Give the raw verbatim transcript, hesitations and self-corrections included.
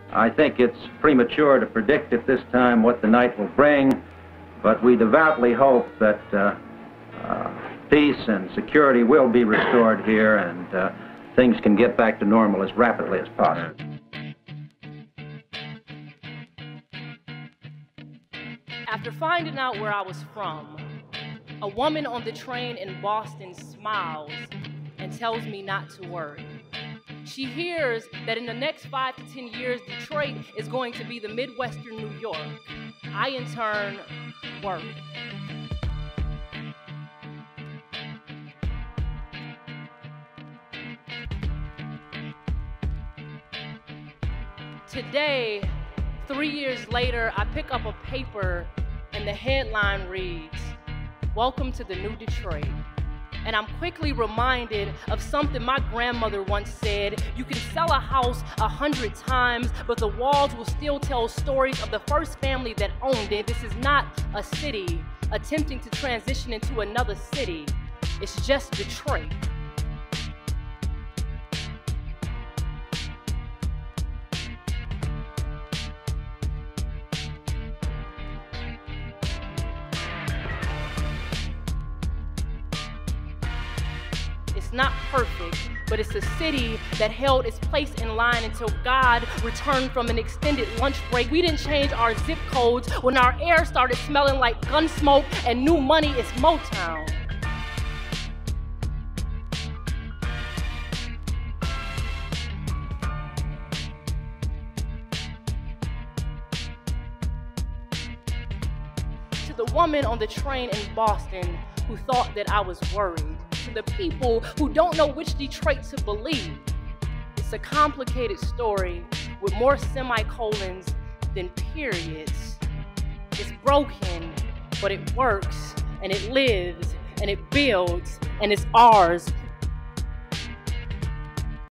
I think it's premature to predict at this time what the night will bring, but we devoutly hope that uh, uh, peace and security will be restored here and uh, things can get back to normal as rapidly as possible. After finding out where I was from, a woman on the train in Boston smiles and tells me not to worry. She hears that in the next five to ten years, Detroit is going to be the Midwestern New York. I, in turn, worry. Today, three years later, I pick up a paper and the headline reads, "Welcome to the New Detroit." And I'm quickly reminded of something my grandmother once said: you can sell a house a hundred times, but the walls will still tell stories of the first family that owned it. This is not a city attempting to transition into another city. It's just Detroit. It's not perfect, but it's a city that held its place in line until God returned from an extended lunch break. We didn't change our zip codes when our air started smelling like gun smoke and new money is Motown. To the woman on the train in Boston who thought that I was worried, to the people who don't know which Detroit to believe, it's a complicated story with more semicolons than periods. It's broken, but it works, and it lives, and it builds, and it's ours